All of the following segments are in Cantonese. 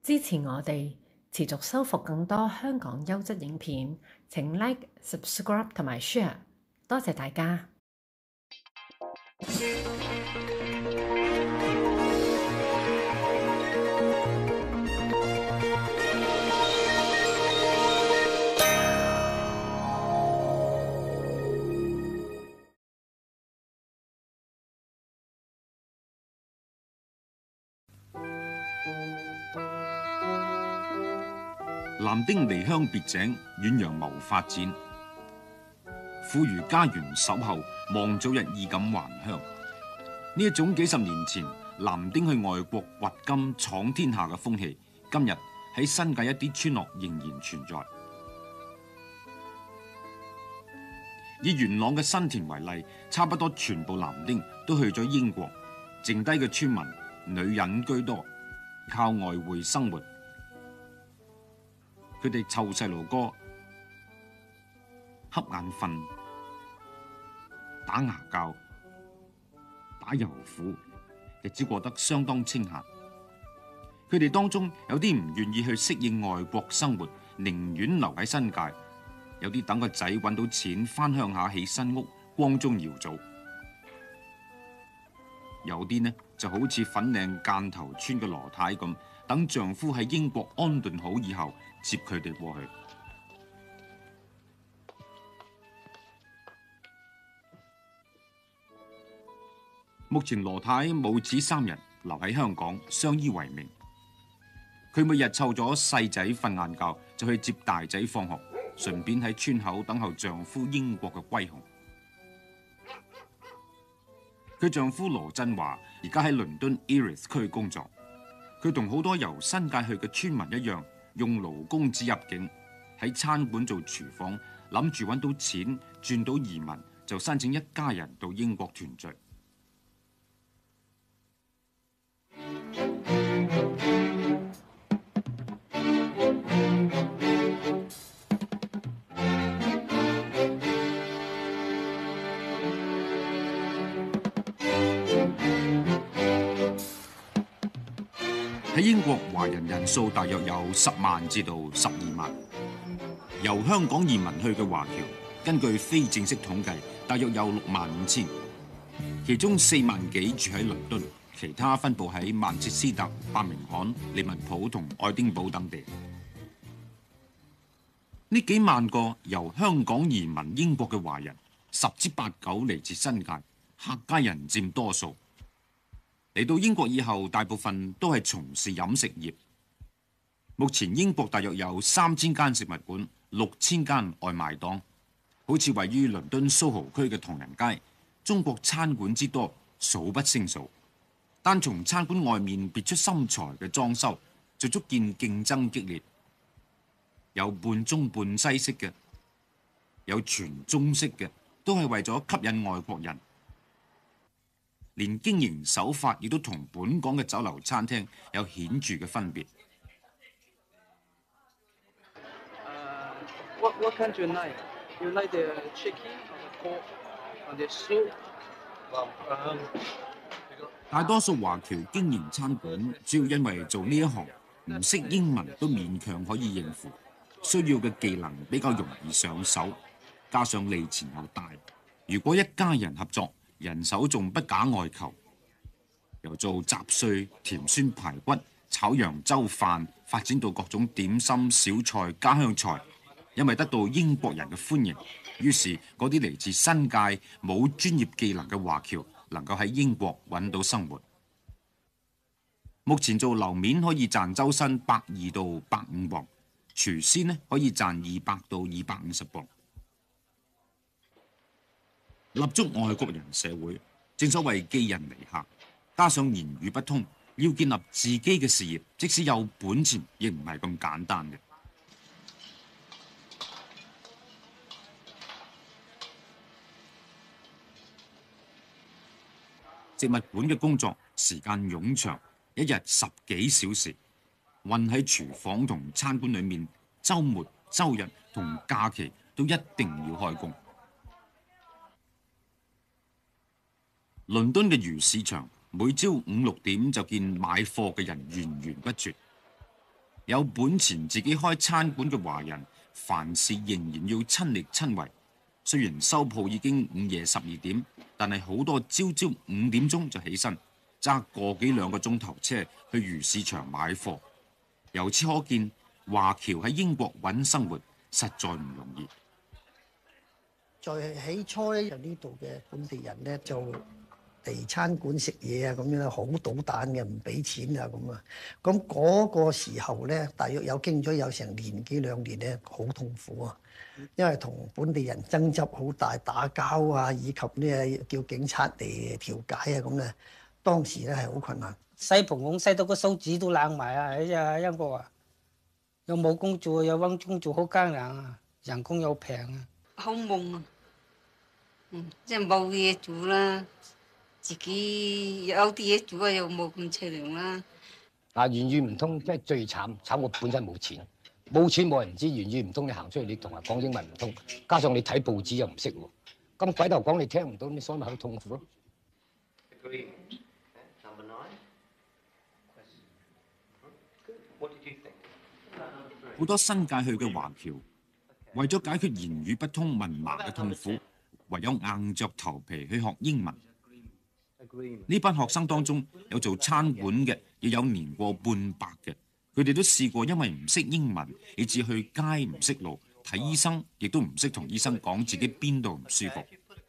支持我哋持續修復更多香港優質影片，請 Like、Subscribe 同埋 Share， 多謝大家。 男丁離鄉別井，遠洋謀發展，婦孺家園守候，望早日衣錦還鄉。呢一種幾十年前男丁去外國掘金闖天下嘅風氣，今日喺新界一啲村落仍然存在。以元朗嘅新田為例，差不多全部男丁都去咗英國，剩低嘅村民女人居多，靠外匯生活。佢哋湊細路哥、瞌眼瞓、打牙鉸、打油虎，日子過得相當清閒。佢哋當中有啲唔願意去適應外國生活，寧願留喺新界；有啲等個仔揾到錢，返鄉下起新屋，光宗耀祖；有啲呢就好似粉嶺間頭村嘅羅太咁，等丈夫喺英國安頓好以後，接佢哋過去。目前羅太母子三人留喺香港相依為命。佢每日湊咗細仔瞓晏覺，就去接大仔放學，順便喺村口等候丈夫英國嘅歸鴻。佢丈夫羅振華而家喺倫敦 Erith 區工作。佢同好多由新界去嘅村民一樣，用勞工紙入境，喺餐館做廚房，諗住揾到錢轉到移民，就申請一家人到英國團聚。喺英國華人人數大約有10萬至到12萬，由香港移民去嘅華僑，根據非正式統計，大約有65000，其中4萬幾住喺倫敦，其他分佈喺曼徹斯特、伯明翰、利物浦同愛丁堡等地。呢幾萬個由香港移民英國嘅華人，10之8九嚟自新界，客家人佔多數。嚟到英國以後，大部分都係從事飲食業。目前英國大約有3000間食物館、6000間外賣檔，好似位於倫敦蘇豪區嘅唐人街，中國餐館之多，數不勝數。單從餐館外面別出心裁嘅裝修，就足見競爭激烈。有半中半西式嘅，有全中式嘅，都係為咗吸引外國人。連經營手法亦都同本港嘅酒樓餐廳有顯著嘅分別。 What kind you like? You like the chicken or the pork or the soup? 大多數華僑經營餐館，主要因為做呢一行唔識英文都勉強可以應付，需要嘅技能比較容易上手，加上利錢又大。如果一家人合作，人手仲不假外求，由做雜碎、甜酸排骨、炒揚州飯，發展到各種點心、小菜、家鄉菜。因為得到英國人嘅歡迎，於是嗰啲嚟自新界冇專業技能嘅華僑，能夠喺英國揾到生活。目前做樓面可以賺周薪120到150磅，廚師呢可以賺200到250磅。立足外國人社會，正所謂寄人籬下，加上言語不通，要建立自己嘅事業，即使有本錢，亦唔係咁簡單嘅。食物館嘅工作時間冗長，一日10幾小時，混喺廚房同餐館裏面，週末、週日同假期都一定要開工。倫敦嘅魚市場每朝5、6點就見買貨嘅人源源不絕， 有本錢自己開餐館嘅華人，凡事仍然要親力親為。雖然收鋪已經午夜12點，但係好多朝5點鐘就起身，揸個幾兩個鐘頭車去魚市場買貨。由此可見，華僑喺英國揾生活實在唔容易。 在起初咧，就呢度嘅本地人咧就嚟餐館食嘢啊，咁樣好搗蛋嘅，唔俾錢啊咁啊。咁嗰個時候咧，大約經咗有成年幾2年咧，好痛苦啊，因為同本地人爭執好大，打交啊，以及呢叫警察嚟調解啊咁咧，當時咧係好困難。 西蓬蓬西到個手指都冷埋啊！喺英國啊，又冇工做，又揾工做好艱難啊，人工又平啊， 好悶啊！即係冇嘢做啦，自己有啲嘢做啊，又冇咁凄涼啦。 言語唔通，即係最慘，慘我本身冇錢，冇錢冇人知，言語唔通，你行出去你同人講英文唔通，加上你睇報紙又唔識喎，咁鬼頭講你聽唔到，你所以咪好痛苦咯。 好多新界去嘅華僑，為咗解決言語不通文盲嘅痛苦，唯有硬着頭皮去學英文。呢班學生當中有做餐館嘅，亦有年過半百嘅。佢哋都試過因為唔識英文，以至去街唔識路，睇醫生亦都唔識同醫生講自己邊度唔舒服。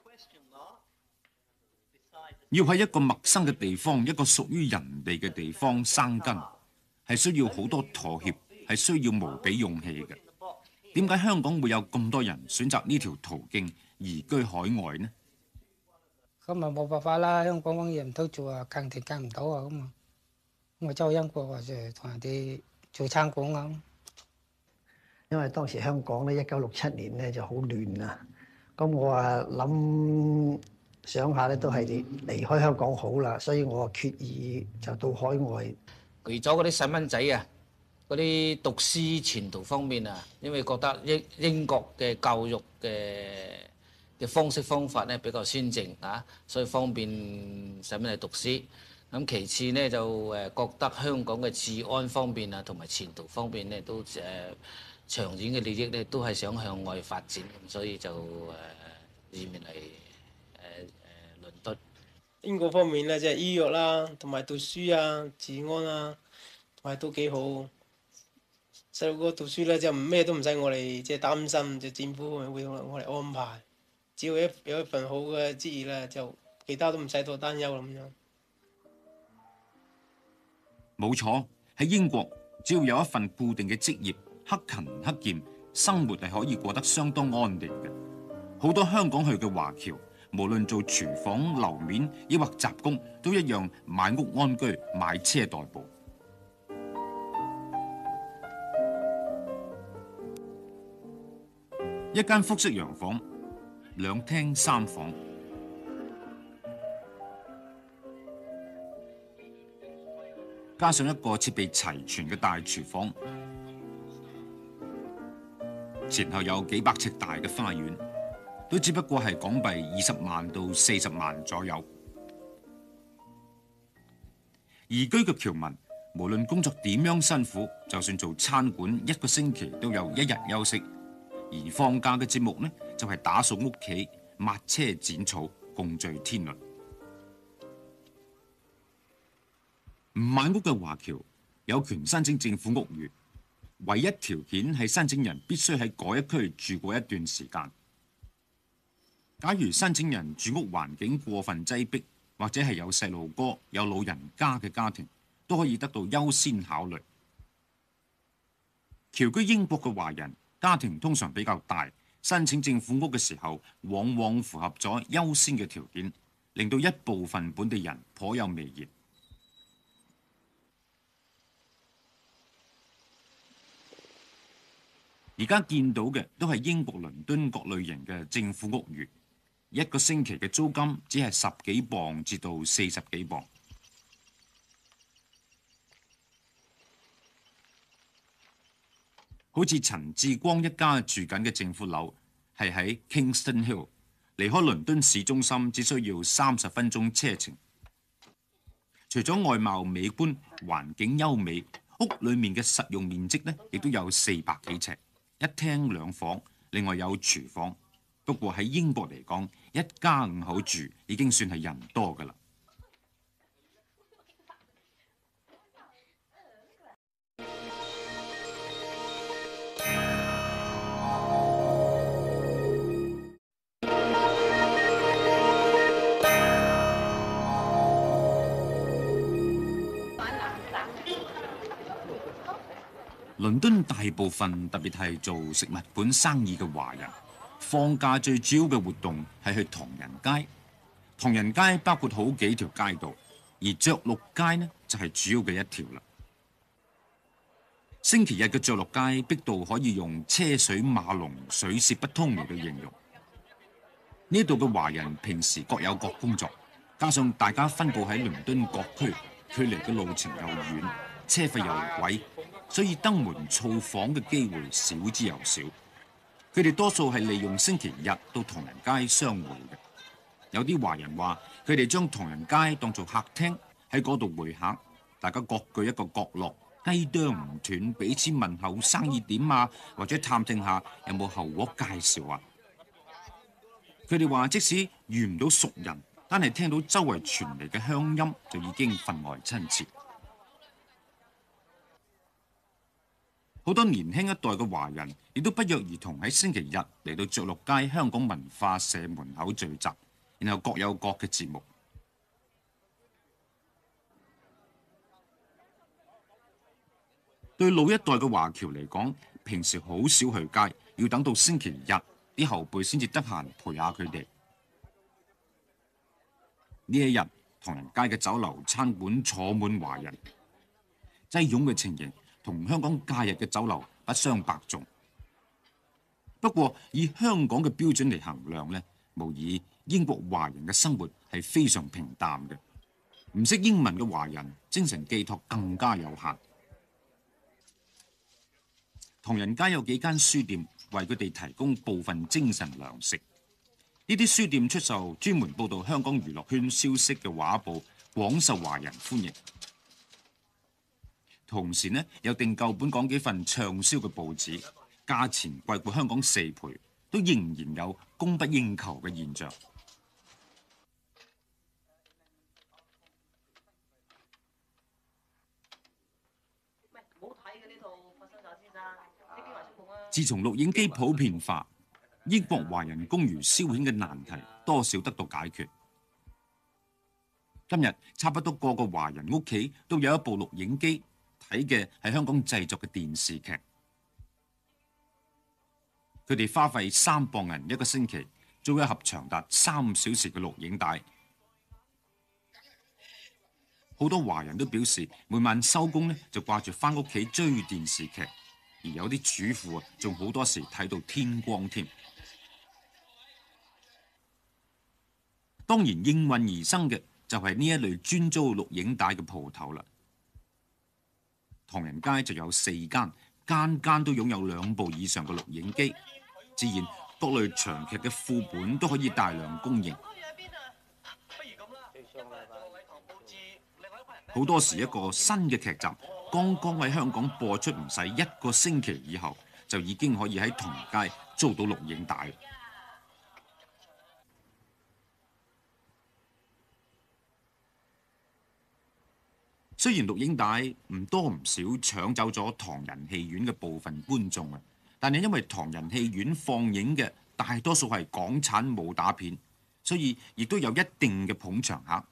要喺一個陌生嘅地方，一個屬於人哋嘅地方生根，係需要好多妥協，係需要無比勇氣嘅。點解香港會有咁多人選擇呢條途徑移居海外呢？ 咁咪冇辦法啦，香港揾嘢唔到做啊，更停更唔到啊咁啊，我走英國或者同人哋做餐館啊。 因為當時香港咧1967年咧就好亂啊，咁我諗想下咧都係離開香港好啦，所以我決意就到海外。 除咗嗰啲細蚊仔啊，嗰啲讀書前途方面啊，因為覺得英國嘅教育嘅方式方法咧比較先進啊，所以方便細蚊仔讀書。咁其次呢，就覺得香港嘅治安方面啊，同埋前途方面咧都長遠嘅利益咧都係想向外發展，所以就移民嚟倫敦。 英國方面咧，即係醫藥啦，同埋讀書啊、治安啊，同埋都幾好。細路哥讀書咧就咩都唔使我哋即係擔心，就政府會同我哋安排。只要有一份好嘅職業咧，就其他都唔使多擔憂咁樣。 冇錯，喺英國只要有一份固定嘅職業，克勤克儉，生活係可以過得相當安定嘅。好多香港去嘅華僑，無論做廚房、樓面，抑或雜工，都一樣買屋安居，買車代步。一間複式洋房，2廳3房，加上一個設備齊全嘅大廚房，前後有幾百尺大嘅花園，都只不過係港幣20萬到40萬左右。移居嘅僑民，無論工作點樣辛苦，就算做餐館，1個星期都有1日休息。而放假嘅節目呢，就係打掃屋企、抹車、剪草，共聚天倫。唔買屋嘅華僑有權申請政府屋宇，唯一條件係申請人必須喺嗰一區住過一段時間。假如申請人住屋環境過分擠迫，或者係有細路哥、有老人家嘅家庭，都可以得到優先考慮。僑居英國嘅華人，家庭通常比較大，申請政府屋嘅時候，往往符合咗優先嘅條件，令到一部分本地人頗有微言。而家見到嘅都係英國倫敦各類型嘅政府屋宇，1個星期嘅租金只係10幾磅至到40幾磅。好似陳志光一家住緊嘅政府樓，係喺 Kingston Hill， 離開倫敦市中心只需要30分鐘車程。除咗外貌美觀、環境優美、 屋裡面嘅實用面積呢，亦都有400幾尺，一廳兩房，另外有廚房。不過喺英國嚟講，一家5口住已經算係人多㗎啦。倫敦大部分特別係做食物本生意嘅華人，放假最主要嘅活動係去唐人街。唐人街包括好幾條街道，而着陸街呢就係主要嘅一條啦。星期日嘅着陸街逼到可以用車水馬龍、水泄不通嚟到形容。呢度嘅華人平時各有各工作，加上大家分佈喺倫敦各區，距離嘅路程又遠，車費又貴，所以登門造訪嘅機會少之又少。佢哋多數係利用星期日到唐人街相會嘅。有啲華人話，佢哋將唐人街當做客廳，喺嗰度會客，大家各據一個角落，雞啄唔斷，彼此問候生意點啊，或者探聽下有冇後鑊介紹啊。佢哋話，即使遇唔到熟人，單係聽到周圍傳嚟嘅鄉音，就已經分外親切。好多年輕一代嘅華人亦都不約而同喺星期日嚟到着陸街香港文化社門口聚集，然後各有各嘅節目。對老一代嘅華僑嚟講，平時好少去街，要等到星期日啲後輩先至得閒陪下佢哋。呢一日，唐人街嘅酒樓餐館坐滿華人，擠擁嘅情形同香港假日嘅酒樓不相伯仲。不過以香港嘅標準嚟衡量呢，無疑英國華人嘅生活係非常平淡嘅。唔識英文嘅華人精神寄託更加有限。唐人街有幾間書店為佢哋提供部分精神糧食。呢啲書店出售專門報導香港娛樂圈消息嘅畫報，廣受華人歡迎。同時呢，有訂購本港幾份暢銷嘅報紙，價錢貴過香港4倍，都仍然有供不應求嘅現象。自從錄影機普遍化，英國華人公餘消遣嘅難題多少得到解決。今日差不多個個華人屋企都有一部錄影機，睇嘅係香港製作嘅電視劇。佢哋花費3磅銀一個星期，租一盒長達3小時嘅錄影帶。好多華人都表示，每晚收工呢就掛住返屋企追電視劇，而有啲主婦啊，仲好多時睇到天光添。當然應運而生嘅就係呢一類專租錄影帶嘅鋪頭啦。唐人街就有4間，間間都擁有2部以上嘅錄影機，自然各類長劇嘅副本都可以大量供應。好多時一個新嘅劇集剛剛喺香港播出，唔使1個星期以後，就已經可以喺唐人街租到錄影帶。雖然錄影帶唔多唔少搶走咗唐人戲院嘅部分觀眾啊，但係因為唐人戲院放映嘅大多數係港產武打片，所以亦都有一定嘅捧場客。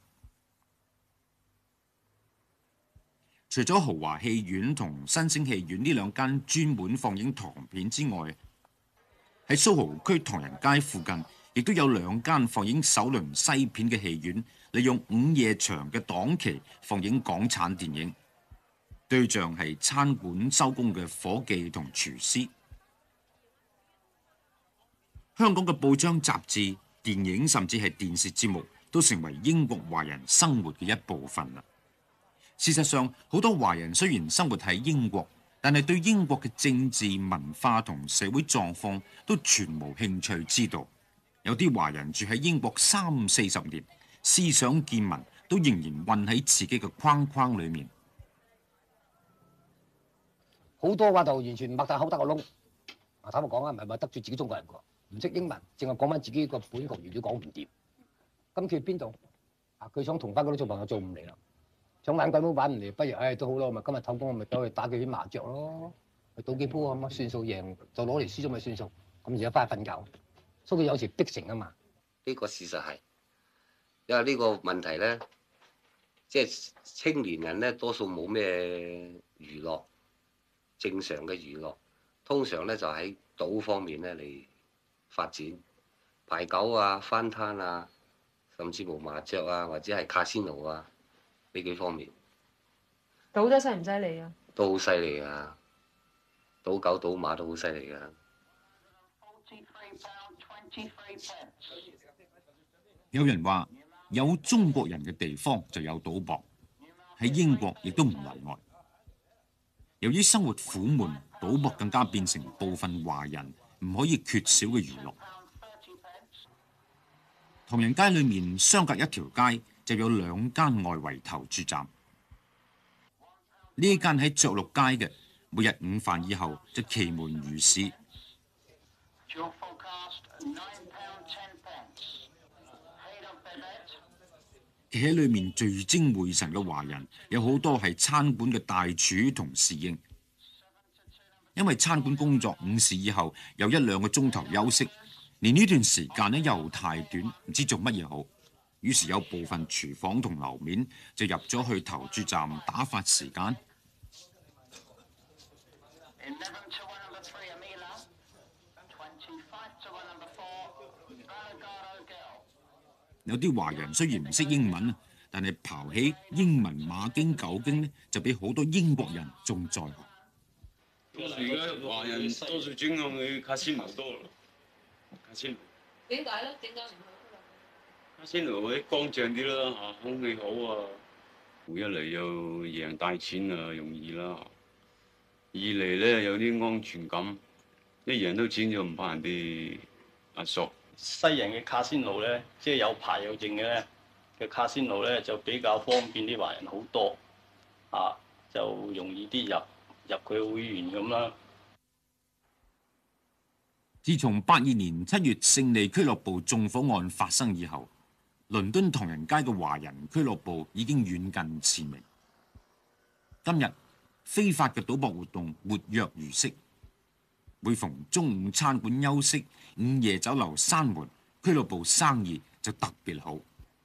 除咗豪華戲院同新星戲院呢2間專門放映唐片之外，喺蘇豪區唐人街附近，亦都有2間放映首輪西片嘅戲院，利用午夜場嘅檔期放映港產電影，對象係餐館收工嘅伙計同廚師。香港嘅報章雜誌、電影甚至係電視節目，都成為英國華人生活嘅一部分啦。事實上，好多華人雖然生活喺英國，但係對英國嘅政治、文化同社會狀況都全無興趣知道。有啲華人住喺英國30-40年，思想見聞都仍然混喺自己嘅框框裏面。 好多話就完全擘大口得個窿。坦白講啊，唔係話得罪自己中國人喎，唔識英文，淨係講翻自己個本國語都講唔掂。咁佢邊度？佢想同翻嗰啲做朋友做唔嚟啦，想玩鬼都玩唔嚟，不如都好咯，咪今日唞工我咪走去打幾圈麻雀咯，去賭幾鋪咁啊，算數贏就攞嚟，輸咗咪算數，咁而家翻去瞓覺。所以有時逼成啊嘛。 呢個事實係，因為呢個問題咧，即係青年人咧多數冇咩娛樂，正常嘅娛樂，通常咧就喺賭方面咧嚟發展，牌九啊、翻攤啊，甚至乎麻雀啊，或者係卡仙奴啊呢幾方面。 賭得犀唔犀利啊？ 都好犀利啊！賭狗賭馬都好犀利㗎。 有人話有中國人嘅地方就有賭博，喺英國亦都唔例外。由於生活苦悶，賭博更加變成部分華人唔可以缺少嘅娛樂。唐人街裏面相隔一條街就有2間外圍投注站。呢間喺着陸街嘅，每日午飯以後就其門如市。企喺裏面聚精會神嘅華人，有好多係餐館嘅大廚同侍應。因為餐館工作午市以後有1-2個鐘頭休息，連呢段時間呢又太短，唔知做乜嘢好。於是有部分廚房同樓面就入咗去投注站打發時間。有啲華人雖然唔識英文，但係刨起英文馬經九經呢，就比好多英國人仲在行。 而家華人多數轉向去卡仙奴多啦，卡仙奴。 點解咧？點解唔去？ 卡仙奴嗰啲乾淨啲啦，嚇，空氣好啊。一嚟又贏大錢啊，容易啦。二嚟咧有啲安全感，一贏到錢就唔怕人哋壓縮。 西人嘅卡仙奴咧，即係有牌有證嘅咧嘅卡仙奴咧，就比較方便啲華人好多，就容易啲入佢會員咁啦。 自從82年7月勝利俱樂部縱火案發生以後，倫敦唐人街嘅華人俱樂部已經遠近馳名。今日非法嘅賭博活動活躍如昔。每逢中午餐館休息、午夜酒樓閂門，俱樂部生意就特別好。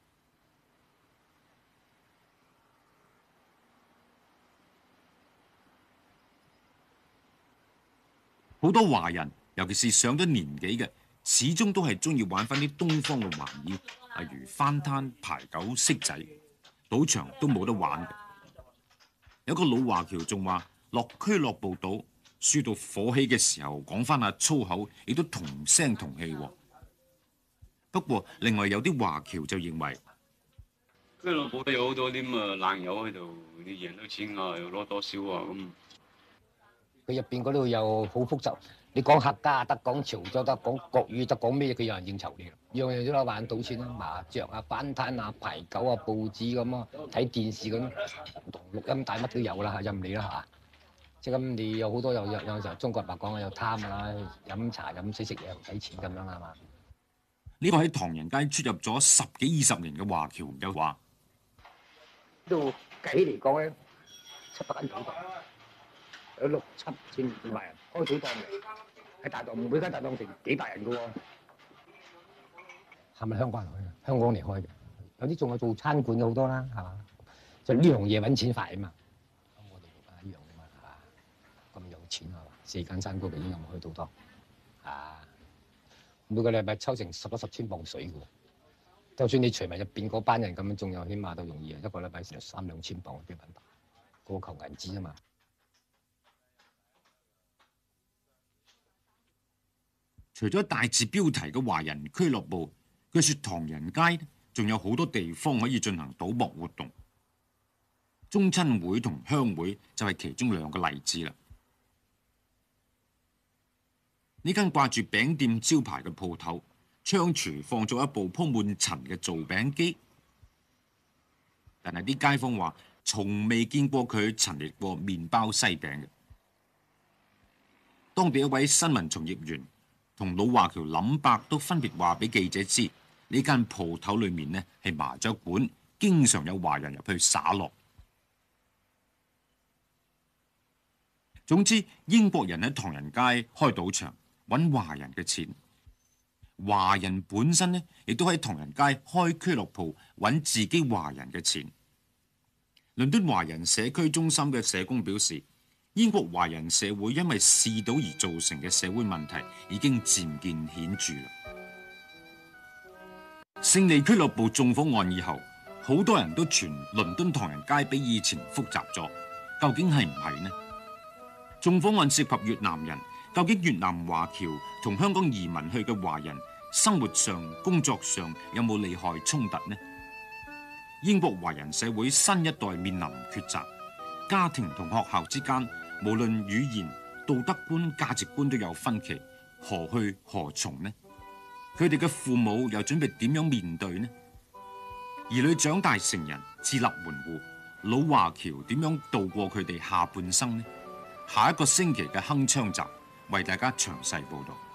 好多華人，尤其是上咗年紀嘅，始終都係中意玩翻啲東方嘅玩意，例如翻攤、牌九、骰仔，賭場都冇得玩嘅。有個老華僑仲話落俱樂部賭，輸到火起嘅時候，講翻下粗口，亦都同聲同氣喎。不過，另外有啲華僑就認為， 俱樂部有好多啲咁爛友喺度，你贏到錢啊，又攞多少啊咁。 佢入邊嗰度又好複雜，你講客家得，講潮州得，講國語得，講咩佢有人應酬你，樣樣都有玩賭錢啦，麻雀啊、翻攤啊、牌九啊、報紙咁啊，睇電視咁，同錄音帶乜都有啦，任你啦嚇。即係咁，你有好多有時候中國人講有貪啦，飲茶飲水食嘢唔使錢咁樣係嘛？ 呢個喺唐人街出入咗10幾20年嘅華僑有話， 呢度計嚟講咧，700間賭檔，有6-7千萬人開賭檔嘅，喺大檔每間大檔成幾百人嘅喎。係咪香港人開嘅？香港嚟開嘅，有啲仲有做餐館嘅好多啦，係嘛？就呢樣嘢揾錢快啊嘛。咁有錢啊！4間餐館已經有冇去賭檔每個禮拜抽成10千磅水嘅喎。就算你除埋入邊嗰班人咁樣，仲有起碼都容易啊！一個禮拜成3-2千磅嘅品牌，個個求銀紙啊嘛。 除咗大字標題嘅華人俱樂部，據說唐人街仲有好多地方可以進行賭博活動。中親會同鄉會就係其中2個例子啦。呢間掛住餅店招牌嘅鋪頭，窗廚放咗一部鋪滿塵嘅做餅機，但係啲街坊話從未見過佢陳列過麵包西餅嘅。 當地一位新聞從業員同老華僑林伯都分別話俾記者知，呢間鋪頭裏面呢係麻雀館，經常有華人入去耍樂。總之，英國人喺唐人街開賭場揾華人嘅錢，華人本身呢亦都喺唐人街開俱樂部揾自己華人嘅錢。倫敦華人社區中心嘅社工表示，英國華人社會因為嗜賭而造成嘅社會問題已經漸見顯著啦。勝利俱樂部縱火案以後，好多人都傳倫敦唐人街比以前複雜咗，究竟係唔係呢？縱火案涉及越南人，究竟越南華僑同香港移民去嘅華人生活上、工作上有冇利害衝突呢？英國華人社會新一代面臨抉擇，家庭同學校之間無論語言、道德觀、價值觀都有分歧，何去何從呢？佢哋嘅父母又準備點樣面對呢？兒女長大成人，自立門戶，老華僑點樣度過佢哋下半生呢？下一個星期嘅鏗鏘集為大家詳細報道。